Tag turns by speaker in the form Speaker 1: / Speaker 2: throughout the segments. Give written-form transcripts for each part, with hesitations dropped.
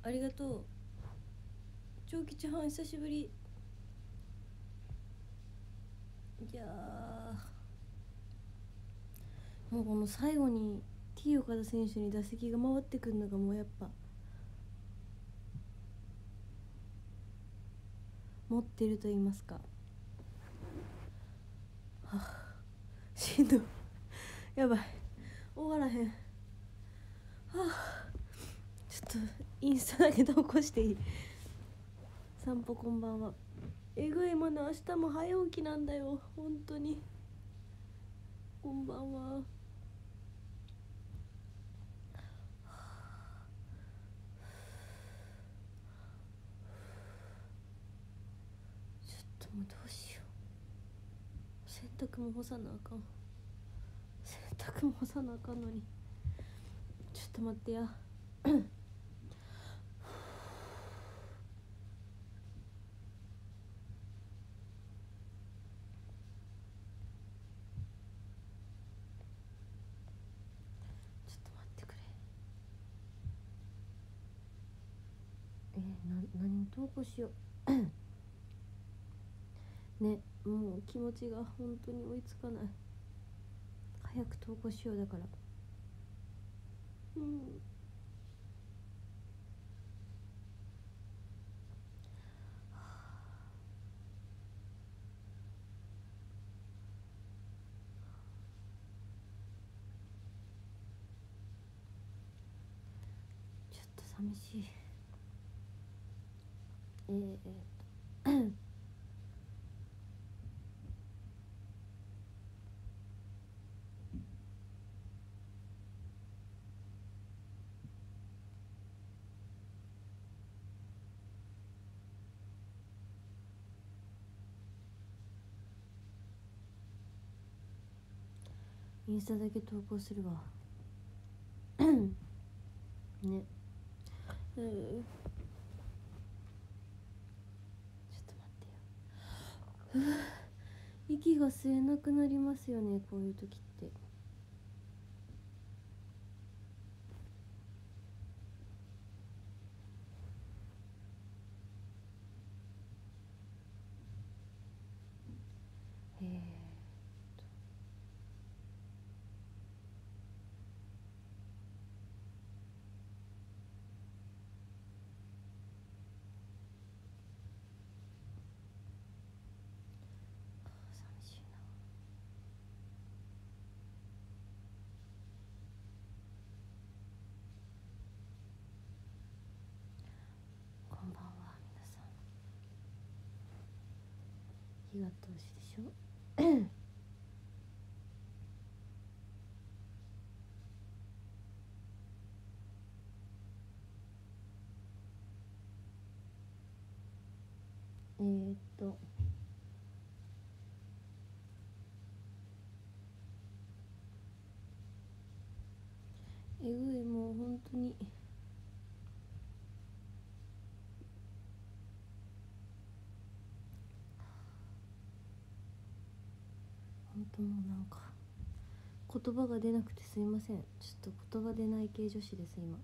Speaker 1: ありがとう。長吉はん久しぶり。いやもうこの最後に T 岡田選手に打席が回ってくるのがもうやっぱ持ってると言いますか、はあ、しんどい、やばい、終わらへん、はあ、ちょっとインスタだけ投稿していい？散歩こんばんは。えぐいもの、明日も早起きなんだよ本当に。こんばんは。ちょっともうどうしよう、洗濯も干さなあかん、洗濯も干さなあかんのに、ちょっと待ってやちょっと待ってくれ。何投稿しようね、もう気持ちが本当に追いつかない。早く投稿しようだから。ちょっと寂しい。インスタだけ投稿するわね。ちょっと待ってよ。息が吸えなくなりますよね、こういう時って。寂しいな。こんばんは皆さん。日が通しでしょえぐい、もう本当に本当もうなんか言葉が出なくてすいません。ちょっと言葉出ない系女子です今。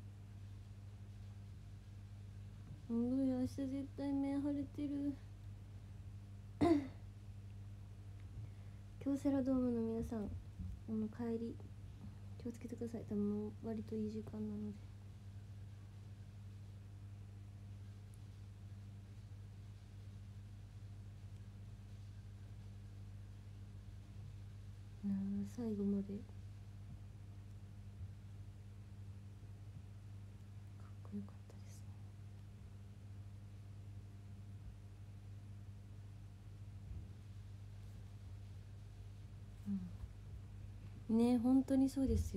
Speaker 1: すごい、明日絶対目腫れてる京セラドームの皆さん、帰り気をつけてください。多分もう割といい時間なので。最後までかっこよかったですね。ね、本当にそうですよ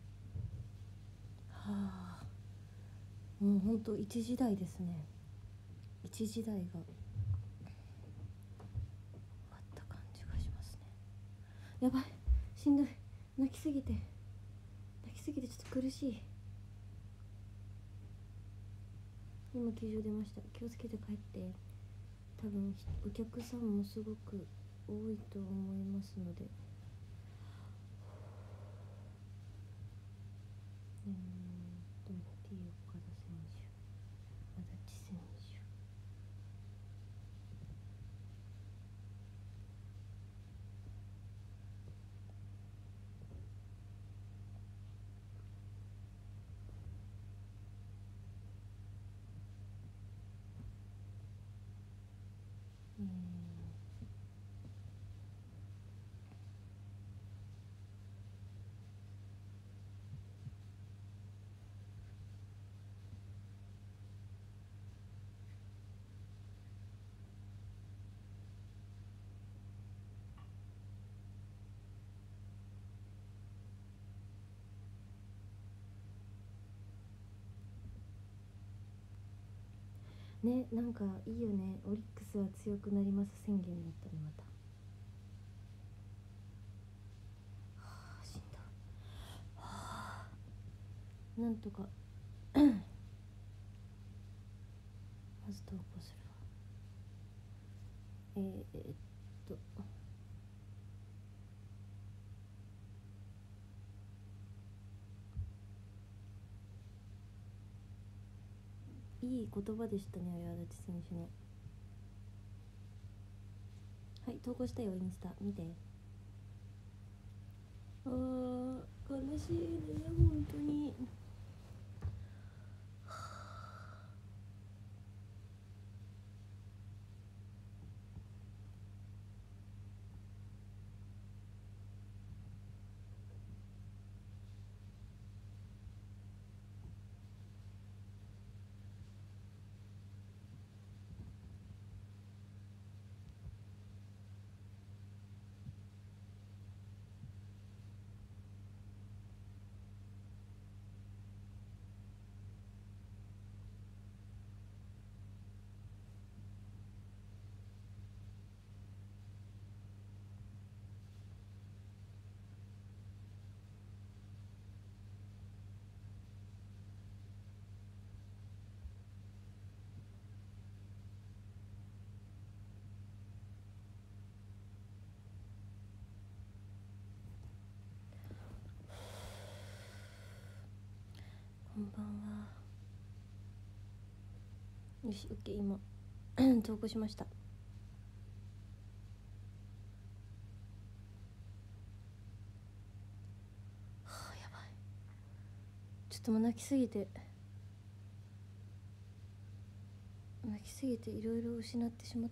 Speaker 1: はあ、もう本当一時代ですね。 一時代が終わった感じがしますね。やばい、しんどい、泣きすぎてちょっと苦しい。今球場出ました。気をつけて帰って。多分お客さんもすごく多いと思いますので、T 岡田選手、足立選手、ね、なんかいいよね。オリックスは強くなります宣言だったね。またしんどい。なんとかまず投稿するわ。いい言葉でしたね、あれ足立選手の。はい、投稿したよ、インスタ見て。悲しいね、本当に。こんばんは。よし、OK、今投稿しました。やばい、ちょっともう泣きすぎていろいろ失ってしまった。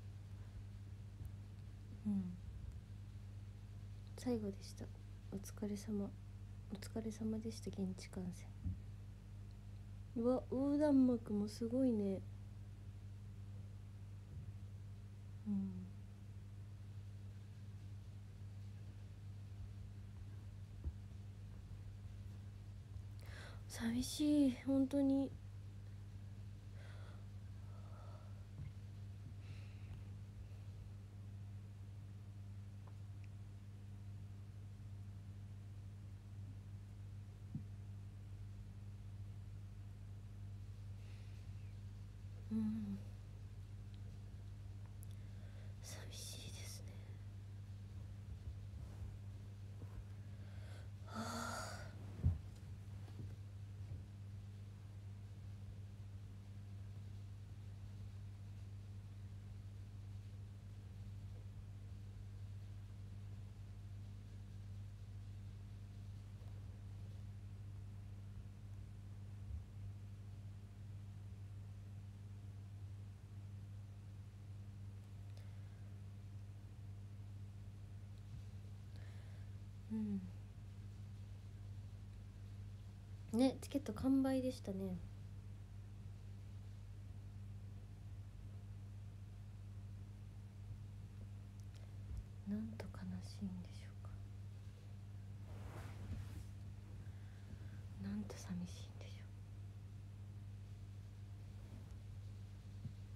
Speaker 1: 最後でした。お疲れ様でした。現地観戦。うわ、横断幕もすごいね。寂しい、本当に。寂しいですね。ね、チケット完売でしたね。なんと悲しいんでしょうか。なんと寂しいんでしょ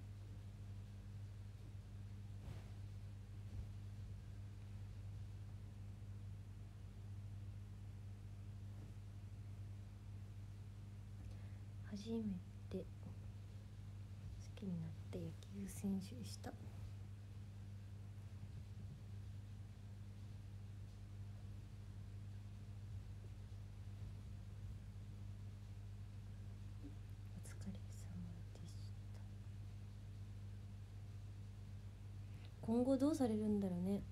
Speaker 1: 初めて好きになった野球選手でした。お疲れ様でした。今後どうされるんだろうね。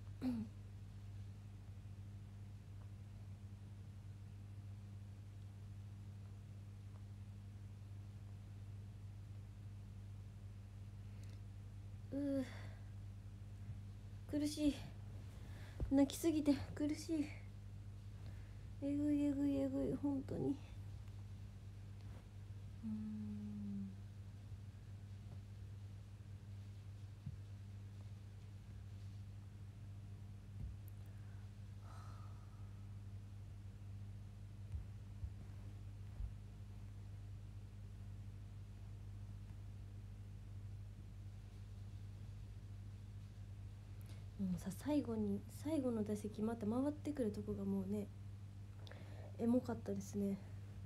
Speaker 1: 苦しい、泣きすぎて苦しい、えぐいえぐいえぐい、本当に。もうさ、最後の打席また回ってくるとこがもうね、エモかったですね。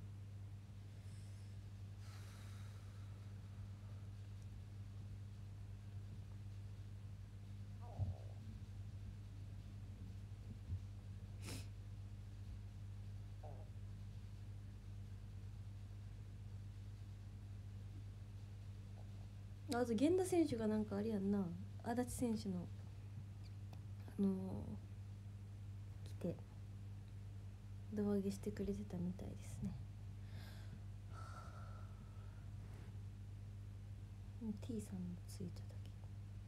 Speaker 1: あと源田選手がなんかあれやんな、足立選手の来て胴上げしてくれてたみたいですね。T さんのツイートだけ。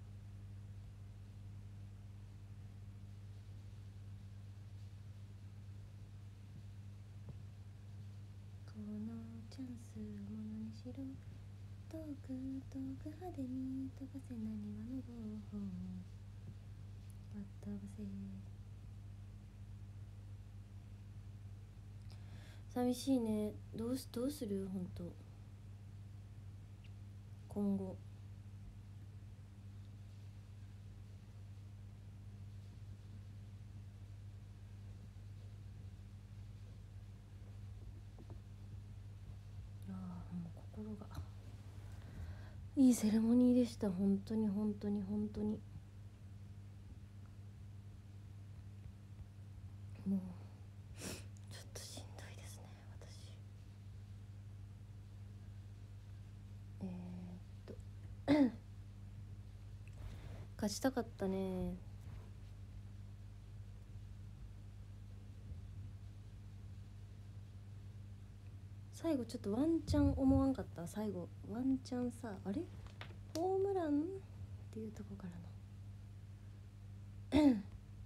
Speaker 1: このチャンスをものにしろ、遠く派手に飛ばせ、なにわの号砲飛ばせ。寂しいね。どうする本当今後。もう心がいいセレモニーでした。本当に本当に本当にもうちょっとしんどいですね私。勝ちたかったね。最後ちょっとワンチャン思わんかった？最後ワンチャンさ、あれホームランっていうとこからの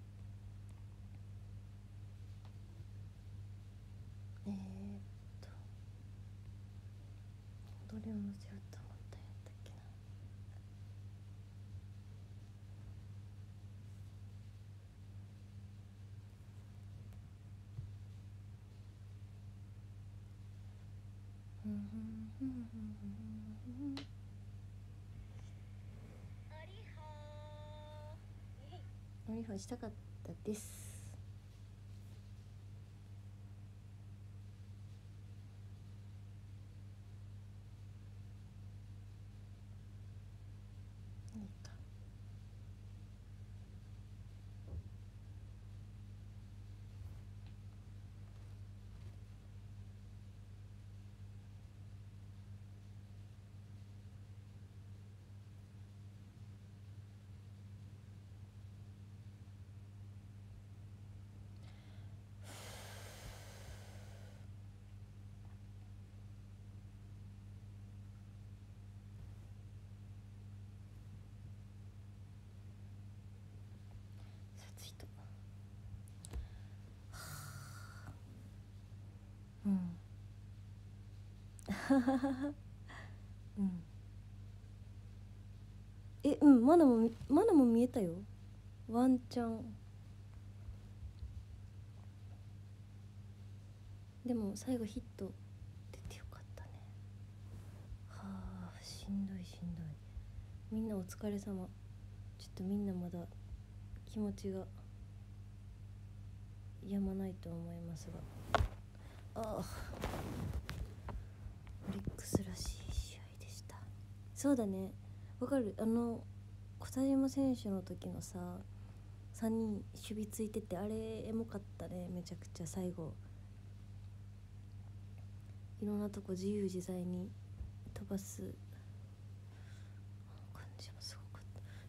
Speaker 1: どれを乗せようと思ったんやったっけな。アリファしたかったです。いいか。マナも見えたよ。ワンチャン。でも最後ヒット出てよかったね。しんどい。みんなお疲れ様。ちょっとみんなまだ気持ちがやまないと思いますが、あれクスらしい試合でした。そうだね、わかる。小田島選手の時のさ3人守備ついてて、あれエモかったね。めちゃくちゃ最後いろんなとこ自由自在に飛ばす感じもすごかった。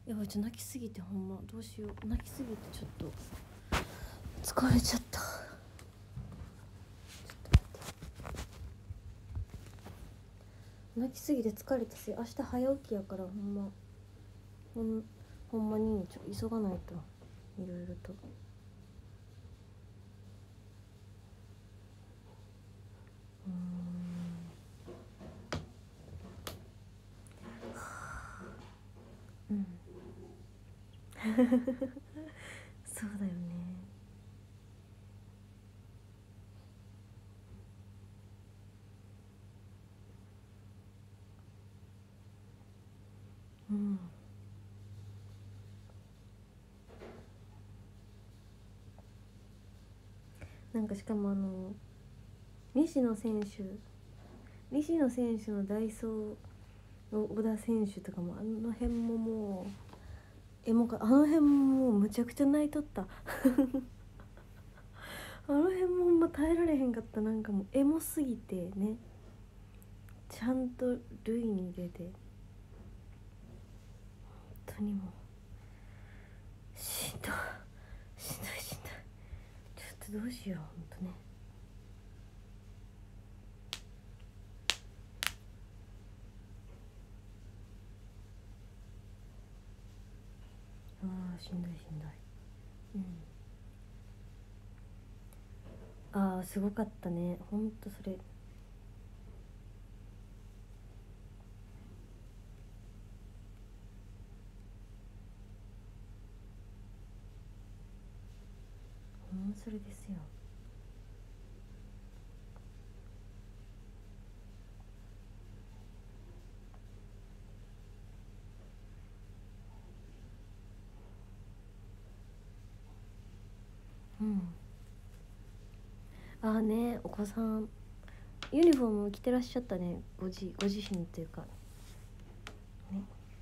Speaker 1: やばい、泣きすぎてほんまどうしよう。泣きすぎてちょっと疲れちゃった。泣きすぎて疲れたし、明日早起きやからほんまに急がないと、いろいろと。うんそうだよね。うんなんかしかも西野選手のダイソーの小田選手とかも、あの辺ももうあの辺ももうむちゃくちゃ泣いとったあの辺もほんま耐えられへんかった。なんかもうエモすぎてね、ちゃんと塁に出て、本当にもうしんどいちょっとどうしよう、本当ね。しんどいすごかったね、ほんとそれ。それですよ。ね、お子さんユニフォーム着てらっしゃったね、ご自身というかね。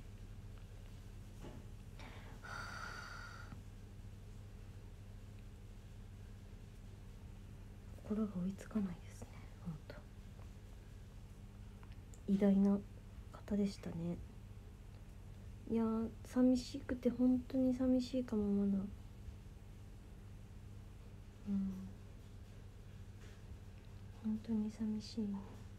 Speaker 1: 心が追いつかないですね、ほんと。偉大な方でしたね。いや寂しくて本当に寂しいかも。まだ本当に寂しい。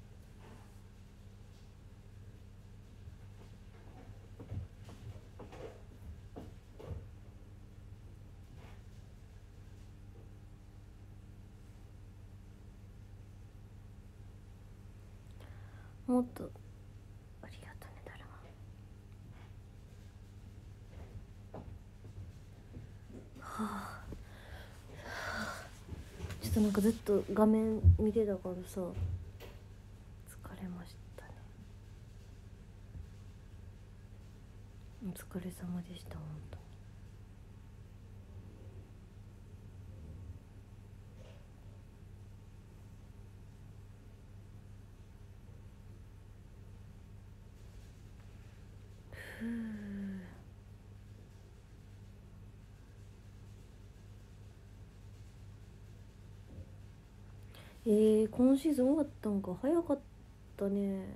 Speaker 1: もっとありがとうね、だるま。ちょっとなんかずっと画面見てたからさ、疲れましたね。お疲れ様でした、本当に。今シーズン終わったんか、早かったね。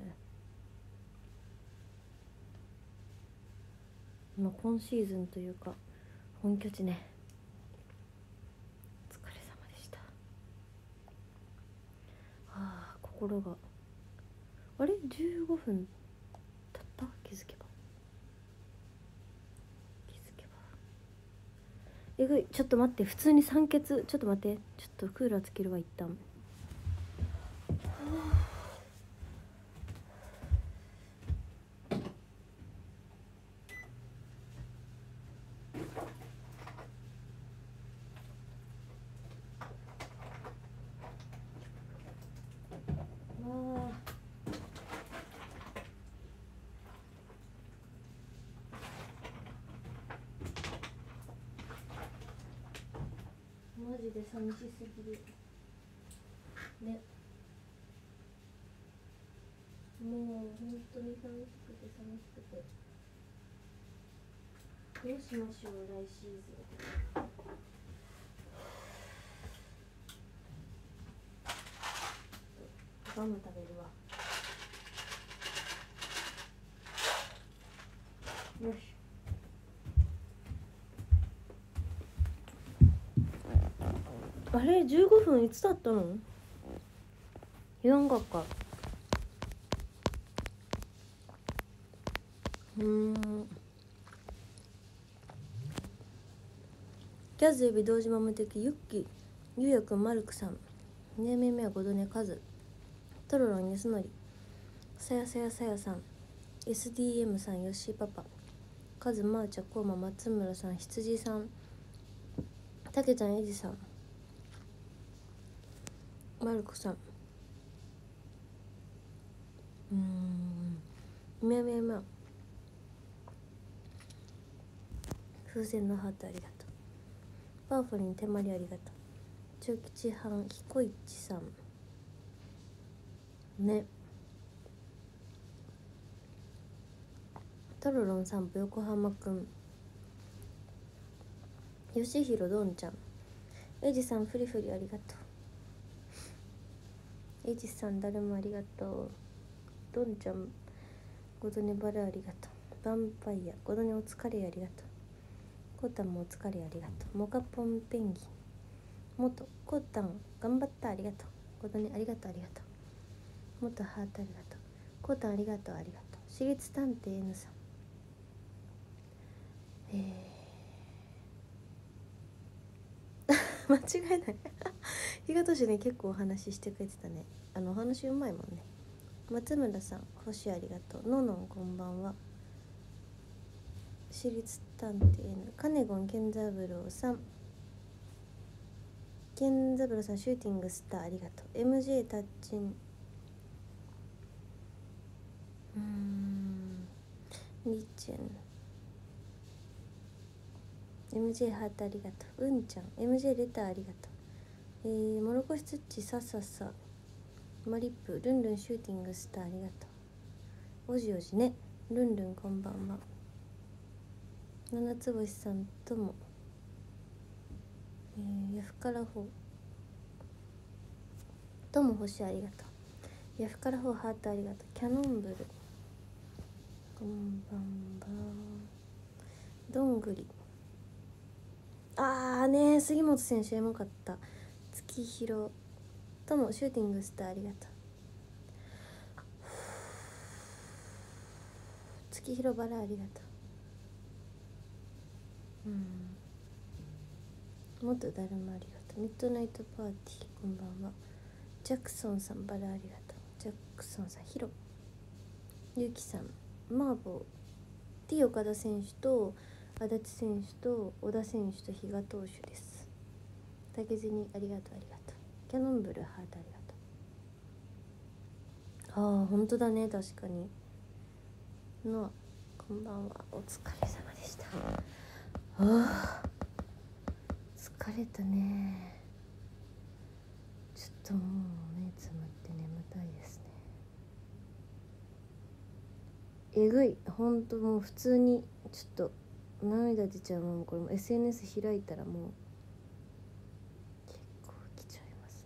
Speaker 1: 今シーズンというか本拠地ね。お疲れ様でした。心があれ15分経った。気づけばえぐい。ちょっと待って、普通に酸欠。ちょっと待って、ちょっとクーラーつけるわ一旦。マジで寂しすぎるね。 もう本当に寂しくて寂しくて、どうしましょう来シーズン。ガム食べるわ。よし。あれ15分いつだったの？言わんかっか。ギャズエビ堂島無敵ユッキゆうやくんマルクさんねえめめはごどねカズトロロンやすのりさやさやさやさん SDM さんよっしーパパカズマーチャコーマ松村さん羊さんたけちゃんエジさんマルコさんみやみやみや風船のハートありがとうパーフォリン手まりありがとう中吉藩彦一さんねトロロン散歩横浜くんよしひろどんちゃんエイジさんフリフリありがとうエイジさんだるまありがとうどんちゃんごどねバラありがとうヴァンパイアごどねお疲れありがとうコータンもお疲れありがとうモカポンペンギン元コータン頑張ったありがとうごどねありがとうありがとう元ハートありがとうコータンありがとうありがとう私立探偵 N さん間違いない日が年ね結構お話ししてくれてたねお話うまいもんね松村さん星ありがとうののんこんばんは私立探偵 N カネゴン健三郎さん健三郎さんシューティングスターありがとう MJ タッチンリッチェンMJ ハートありがとううんちゃん MJ レターありがとうモロコシツッチさささマリップルンルンシューティングスターありがとうおじおじねルンルンこんばんは七つ星さんともヤフカラホとも星ありがとうヤフカラホハートありがとうキャノンブルこんばんはどんぐりね杉本選手エモかった月広ともシューティングスターありがとう月広バラありがとうもっとだるまありがとうミッドナイトパーティーこんばんはジャクソンさんバラありがとうジャクソンさんヒロゆうきさんマーボー T 岡田選手と足立選手と小田選手と比嘉投手です竹銭ありがとうありがとうキャノンブルハートありがとう本当だね確かにのこんばんはお疲れ様でした疲れたねちょっともう目つむって眠たいですねえぐいほんともう普通にちょっと涙出ちゃうもんこれも SNS 開いたらもう結構来ちゃいますね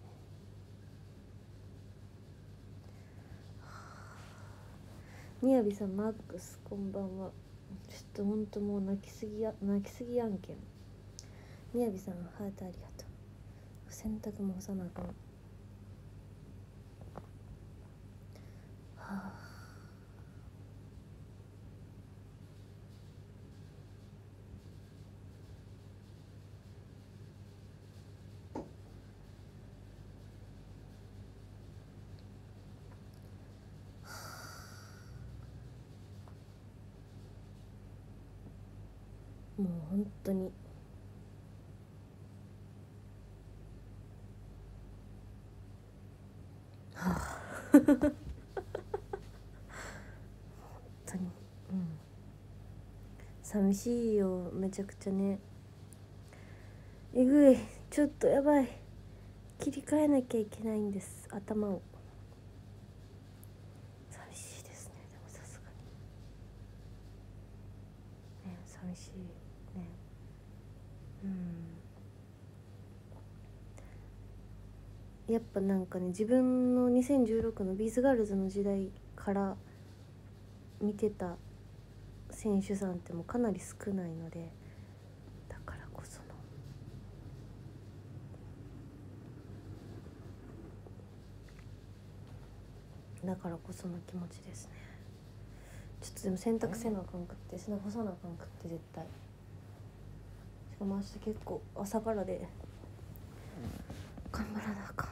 Speaker 1: みやびさんマックスこんばんはちょっとほんともう泣きすぎ案件みやびさんハートありがとう洗濯も干さなあかんもう本当に本当に寂しいよめちゃくちゃねえぐいちょっとやばい切り替えなきゃいけないんです頭を寂しいやっぱなんかね、自分の2016のビーズガールズの時代から見てた選手さんってもうかなり少ないので、だからこその気持ちですね。ちょっとでも洗濯せなあかんくって背中干さなあかんくって絶対。しかも明日結構朝からで頑張らなあかん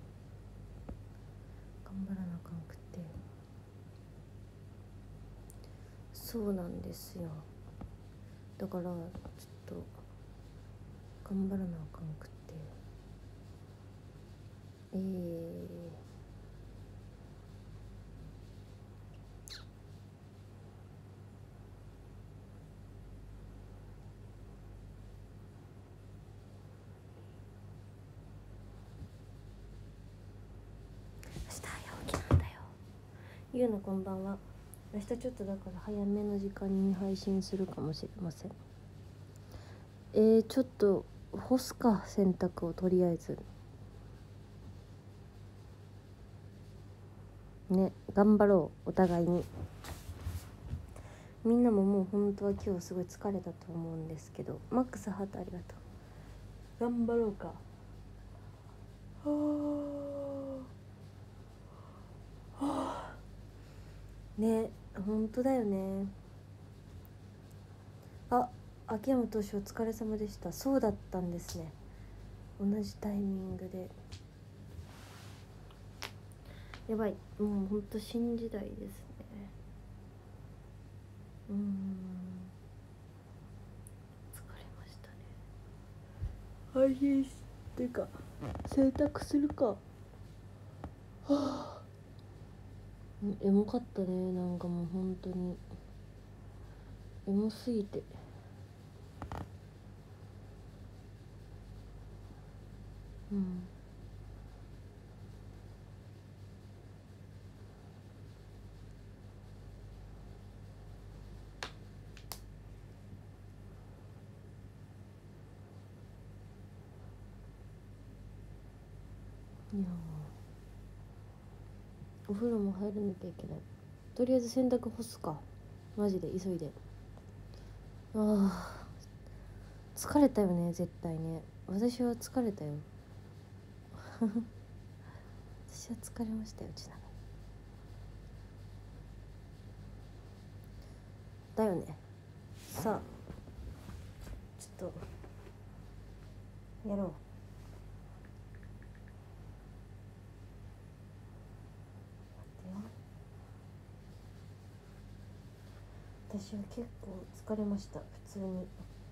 Speaker 1: くって、そうなんですよ。だからちょっと頑張らなあかんくって、明日早起きなんだよ。ゆうのこんばんは。明日ちょっとだから早めの時間に配信するかもしれません。ちょっと干すか、洗濯をとりあえずね、頑張ろうお互いに。みんなももう本当は今日すごい疲れたと思うんですけど、マックスハートありがとう。頑張ろうか。ね、本当だよね。あ、秋山投手お疲れ様でした。そうだったんですね、同じタイミングで。やばい、もうほんと新時代ですね。疲れましたね。配信っていうか洗濯するか。はあ、エモかったね。なんかもう本当にエモすぎて、いやお風呂も入らなきゃいけない。とりあえず洗濯干すか、マジで急いで。あー疲れたよね、絶対ね。私は疲れたよ私は疲れましたよ、ちなみに。だよね。さあちょっとやろう。私は結構疲れました、普通に。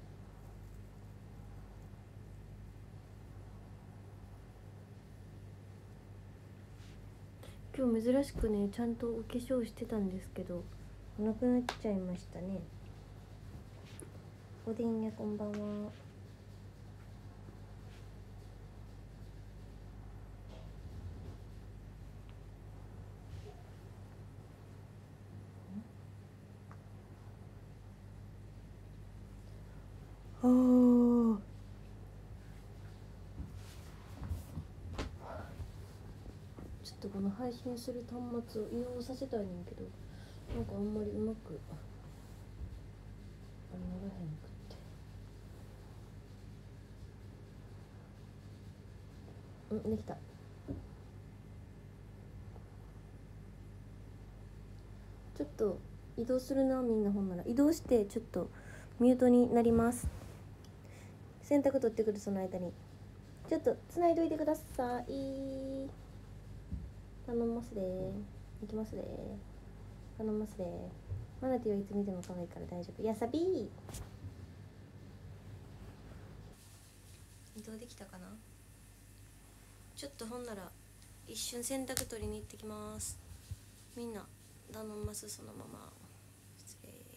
Speaker 1: 今日珍しくね、ちゃんとお化粧してたんですけどなくなっちゃいましたね。おでんやこんばんは。あーちょっとこの配信する端末を移動させたいねんけど、なんかあんまりうまくならへんくって。できた。ちょっと移動するな、みんな。ほんなら移動してちょっとミュートになります。洗濯取ってくる、その間にちょっとつないどいてください。頼みますで。いきますで。頼みますで。マナティはいつ見ても可愛いから大丈夫。やさびー。移動できたかな。ちょっとほんなら一瞬洗濯取りに行ってきます。みんな頼みます、そのまま。失礼。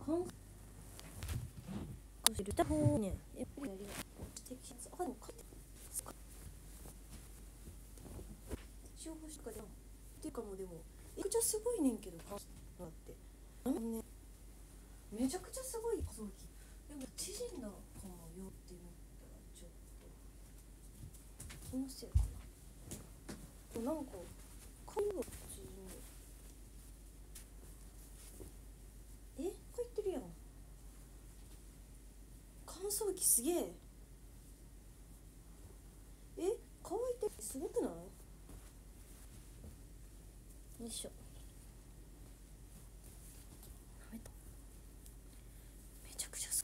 Speaker 1: 乾燥してる方ねやっぱり指摘しますあでも勝手一応干しとかじゃんっていうかもうでもめちゃくちゃすごいねんけど乾燥ってねめちゃくちゃすごい乾燥機でも縮んだかもよって思ったらちょっと気のせいかななんか髪が普通に書いてるやん乾燥機すげえ乾いてるすごくないよいしょめちゃくちゃ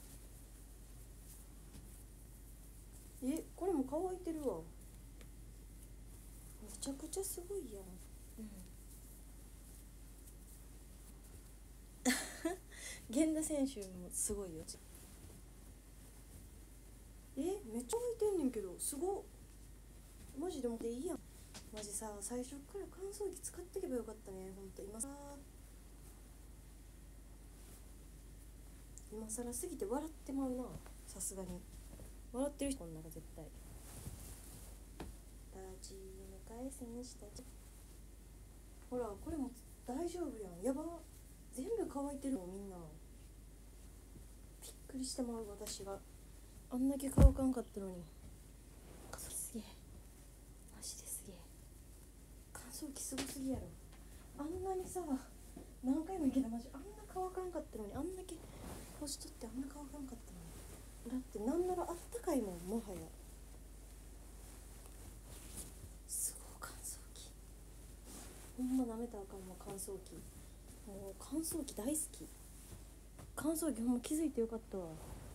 Speaker 1: これも乾いてるわめちゃくちゃすごいやん源田選手もすごいよめっちゃ乾いてんねんけどすごっマジでもでいいやんマジさ最初から乾燥機使ってけばよかったねほんと今更すぎて笑ってまうなさすがに笑ってる人こんなの絶対立ち向かい選手たちほらこれも大丈夫やんやば全部乾いてるのみんなびっくりしてまう私があんだけ乾かんかったのにすげえマジですげえ乾燥機すごすぎやろあんなにさ何回も言うけどマジあんな乾かんかったのにあんだけ干しとってあんな乾かんかったのにだってなんならあったかいもんもはやすごい乾燥機ほんま舐めたらあかんわ乾燥機もう乾燥機大好き乾燥機ほんま気づいてよかったわ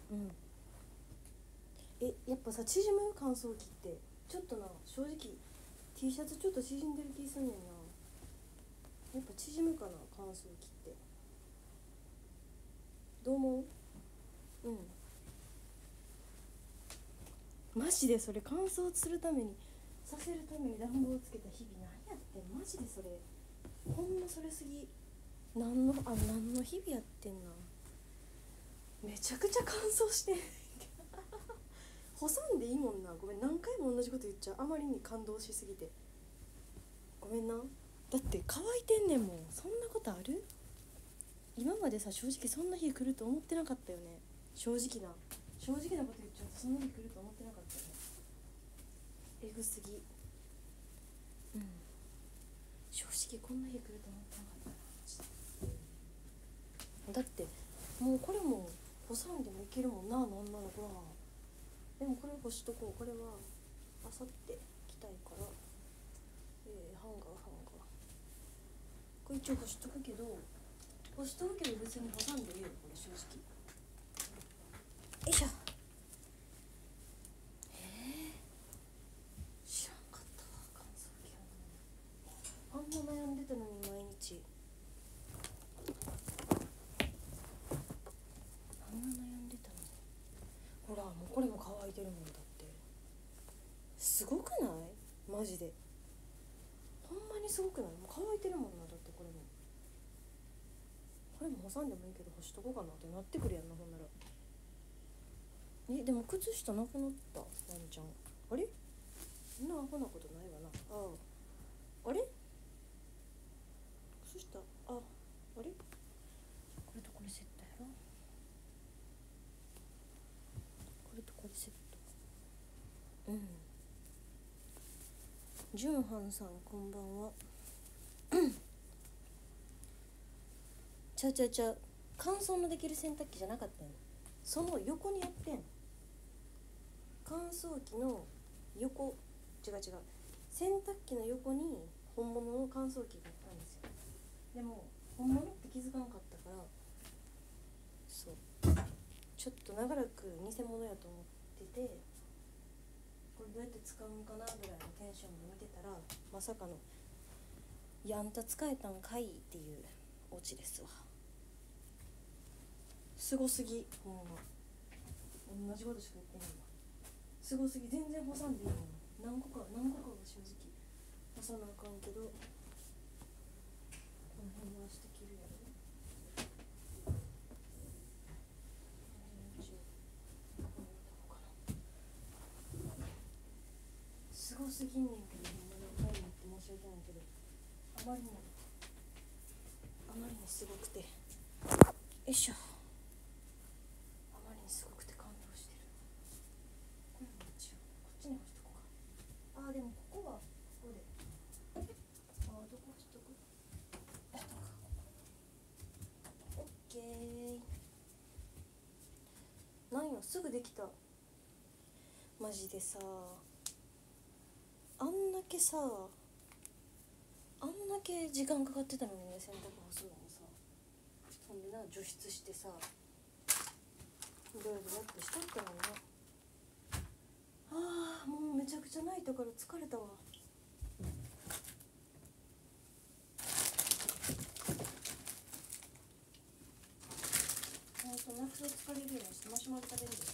Speaker 1: やっぱさ縮む乾燥機ってちょっとな正直 T シャツちょっと縮んでる気すんねんなやっぱ縮むかな乾燥機ってどう思うマジでそれ乾燥するためにさせるために暖房つけた日々何やってんマジでそれほんまそれすぎ何の日々やってんなめちゃくちゃ乾燥してん干さんでいいもんなごめん何回も同じこと言っちゃうあまりに感動しすぎてごめんなだって乾いてんねんもんそんなことある今までさ正直そんな日来ると思ってなかったよね正直なこと言っちゃうとそんな日来ると思ってなかったよねえぐすぎ正直こんな日来ると思ってなかったなだってもうこれも干さんでもいけるもんなあの女の子はでもこれ干しとこうこれはあさって着たいからハンガーこれ一応干しとくけど別に干さんでいいよこれ正直よいしょ知らんかったわ乾燥機あんな悩んでたのに毎日ほらもうこれも乾いてるもんだってすごくないマジでほんまにすごくないもう乾いてるもんなだってこれも干さんでもいいけど干しとこうかなってなってくるやんなほんならでも靴下なくなったワンちゃんあれそんなアホなことないわなあれ靴下あれこれとこれセットやろこれとこれセットジュンハンさんこんばんはちゃ乾燥のできる洗濯機じゃなかったんその横にやってん乾燥機の横違う洗濯機の横に本物の乾燥機があったんですよでも本物って気づかなかったからそうちょっと長らく偽物やと思っててこれどうやって使うんかなぐらいのテンションで見てたらまさかの「いやあんた使えたんかい」っていうオチですわすごすぎほんま同じことしか言ってないわすごすぎ全然干さんでいいもん何個かは正直干さなあかんけどこの辺回して切るやろすぎんねんけど、何回も言って申し訳ないけど、あまりにすごくて、よいしょ、あまりにすごくて感動してる。こっちに干しとこうか。あーでもここはここで、どこ干しとく？オッケー。なんよ、すぐできた。マジでさ、あんだけ時間かかってたのにね、洗濯干すのにさ、そんでな、除湿してさ、いろいろやってしとったのにな。もうめちゃくちゃ泣いたから疲れたわ。ほんと夏疲れるようにしてマシュマロ食べるよ。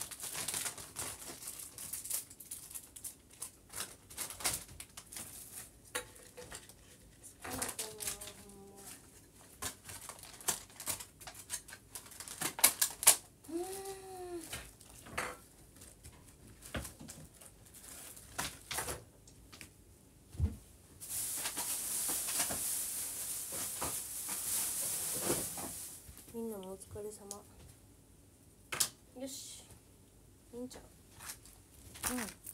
Speaker 1: みんなもお疲れ様。よし、いいんちゃう。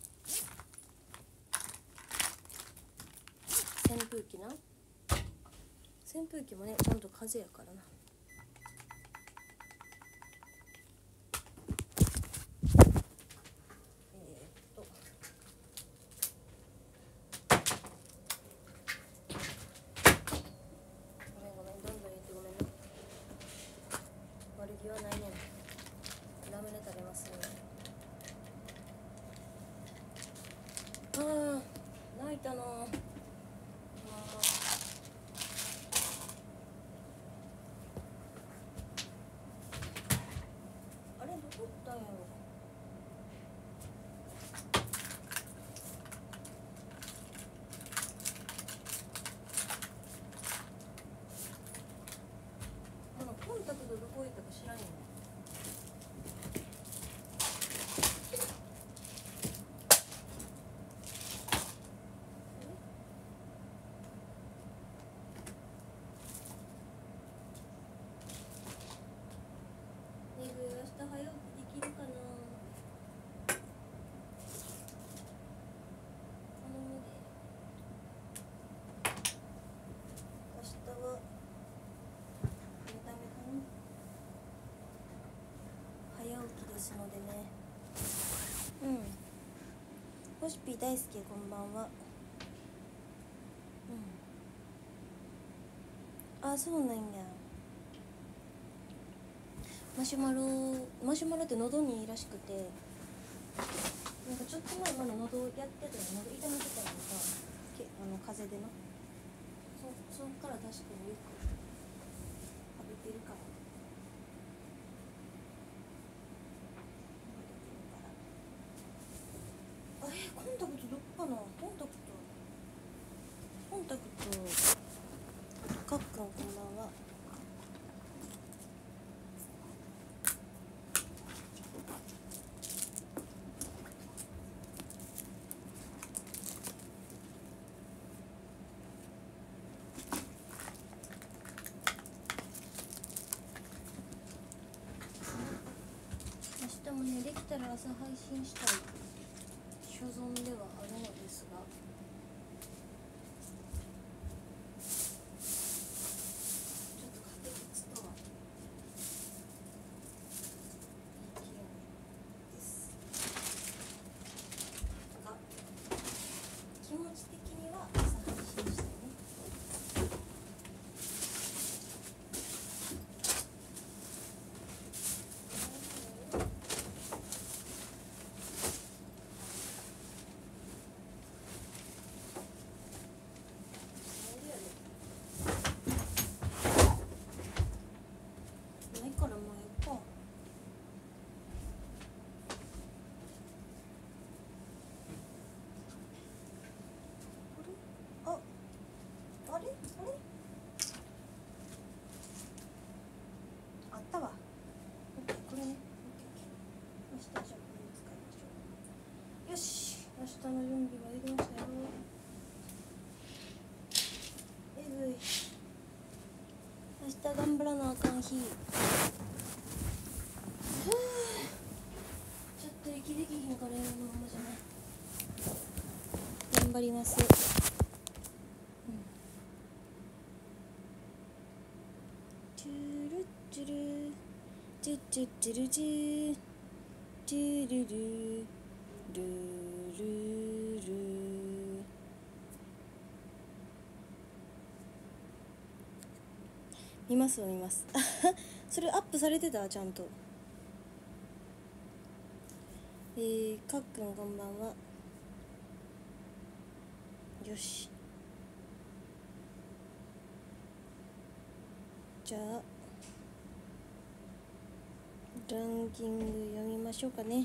Speaker 1: 扇風機な、扇風機もね、ちゃんと風やからな。ごめん、どんどん言ってごめんね。悪気はないねん。ラムネ食べますね。泣いたな。あれどこ行ったんやろ。コンタクトどこ行ったか知らんよ。ねぐ明日早起きできるかな。頼むで。明日は見た目かな。早起きですのでね。ホシピー大好き、こんばんは。そうなんや。マシュマロって喉にいいらしくて、なんかちょっと前まで喉やってたよ。喉痛めてたのか、風邪でな。そっから確かによく食べてるから。コンタクトどこかな。コンタクトかっくん、こんばんは。明日もね、できたら朝配信したい所存ではあるのですが、ちょっと確実とは言い切れないですが、気持ち的には朝配信したいね。 日頑張らなあかん日。ちょっと息できひんから今のままじゃない。頑張ります。チュルチュルチュチュチュルチュチュルルルルル。見ます見ますそれアップされてたちゃんと。かっくんこんばんは。よし、じゃあランキング読みましょうかね。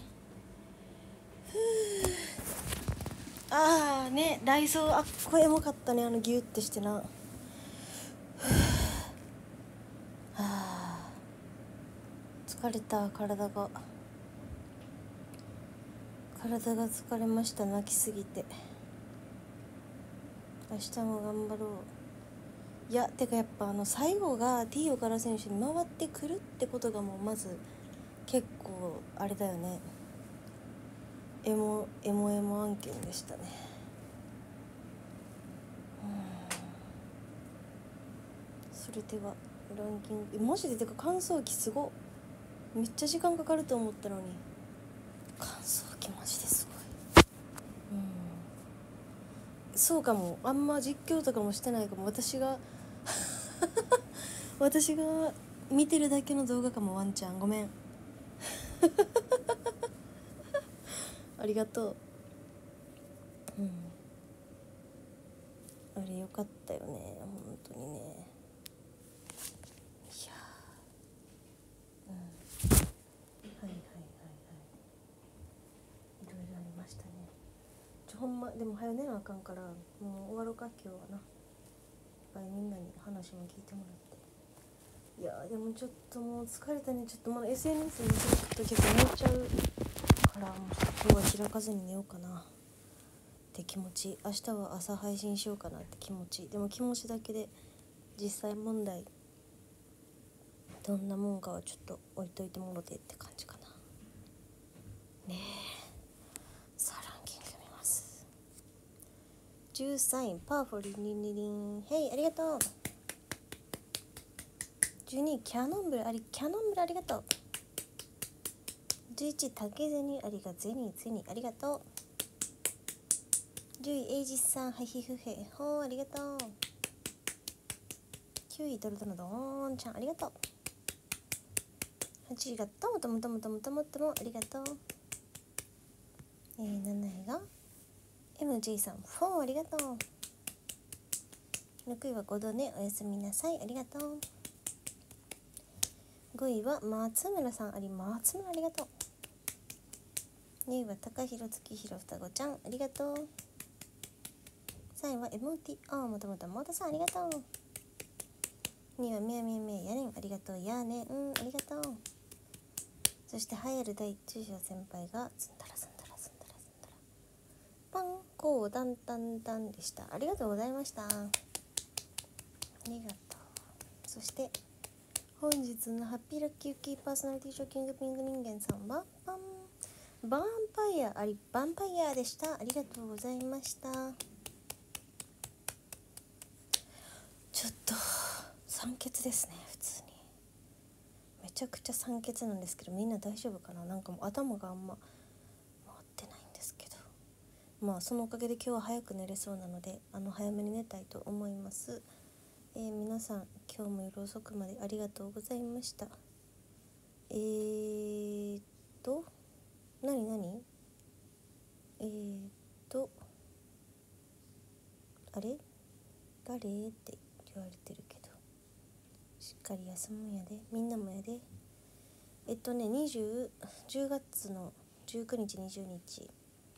Speaker 1: ああね、ダイソー、あ、これエモかったね、あのギュってしてな。疲れた。体が疲れました、泣きすぎて。明日も頑張ろう。いや、てかやっぱ最後が T 岡田選手に回ってくるってことがもうまず結構あれだよね。エモ案件でしたね。それではランキング、マジでてか乾燥機すごっ。めっちゃ時間かかると思ったのに乾燥機マジですごい。そうかも、あんま実況とかもしてないかも。私が見てるだけの動画かも。ワンちゃんごめんありがとう。あれよかったよね、本当にね。いやはいいろいろありましたね。ほんまでも早寝なあかんから、もう終わろうか今日はな。いっぱいみんなに話も聞いてもらって。いやでもちょっともう疲れたね。ちょっとまだ SNS にちょっと結構寝ちゃうから、もう今日は開かずに寝ようかなって気持ち。明日は朝配信しようかなって気持ち。でも気持ちだけで実際問題どんなもんかはちょっと置いといてもろてって感じかなね。さあランキング見ます。13位パーフォリンリンリリン、ヘイありがとう。12位キャノンブルありがとう。11位竹銭ありがゼニありがとう。10位エイジスさんハヒフヘホーありがとう。9位ドルドのドーンちゃんありがとう。8位がともありがとう。7位が MJ さんフォーありがとう。6位は5度ねおやすみなさいありがとう。5位は松村さんありがとう。2位は高弘月弘双子ちゃんありがとう。3位は MTR もとさんありがとう。2位はみややれんありがとう。やねんありがとう。そして栄えある第中小先輩がずんだらパンコーダンでした。ありがとうございました。ありがとう。そして本日のハッピーラッキーキーパーソナリティショーキングピング人間さんはバンパイアでした。ありがとうございました。ちょっと酸欠ですね。普通にめちゃくちゃ酸欠なんですけど、みんな大丈夫かな。なんかもう頭があんま回ってないんですけど、まあそのおかげで今日は早く寝れそうなので早めに寝たいと思います。皆さん今日も夜遅くまでありがとうございました。何あれ誰って言われてるけど、しっかり休むんやで、みんなもやで。10月の19日20日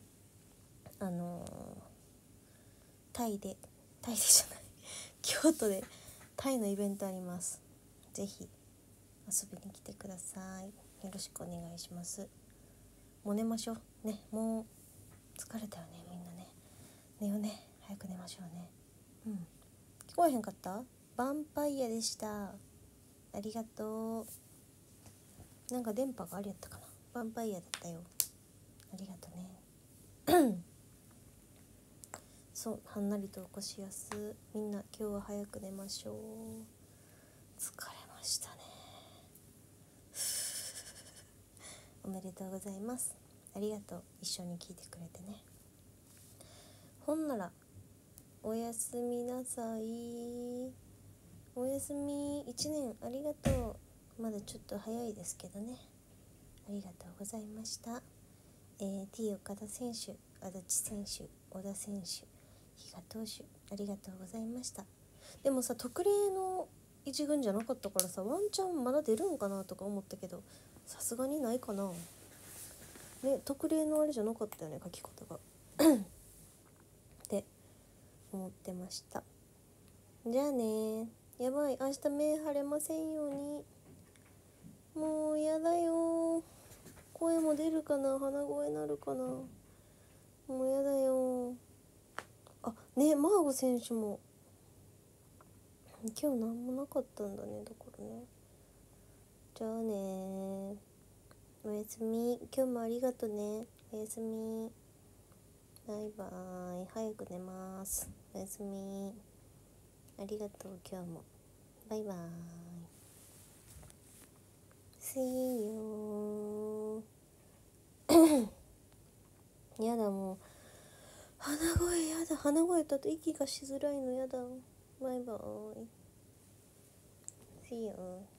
Speaker 1: タイでじゃない京都でタイのイベントあります。ぜひ遊びに来てください。よろしくお願いします。もう寝ましょうね。もう疲れたよね、みんなね。寝ようね、早く寝ましょうね。聞こえへんかった？バンパイアでした。 ありがとう。なんか電波があれやったかな、ヴァンパイアだったよ。ありがとねそう、はんなりと起こしやす。みんな今日は早く寝ましょう。疲れましたねおめでとうございます。ありがとう、一緒に聞いてくれてね。ほんならおやすみなさい。おやすみ。1年ありがとう。まだちょっと早いですけどね。ありがとうございました。T 岡田選手、足立選手、小田選手、比嘉投手、ありがとうございました。でもさ、特例の一軍じゃなかったからさ、ワンチャンまだ出るんかなとか思ったけど、さすがにないかな。ね、特例のあれじゃなかったよね、書き方がって思ってました。じゃあね。やばい、明日目腫れませんように。もうやだよ。声も出るかな、鼻声なるかな。もうやだよ。あ、ね、マーゴ選手も今日なんもなかったんだね。だからね。じゃあね。おやすみ。今日もありがとね。おやすみ。バイバイ。早く寝ます。おやすみ。ありがとう、今日も。バイバイ。See you やだ、もう鼻声やだ。鼻声だと息がしづらいのやだ。バイバイ。See you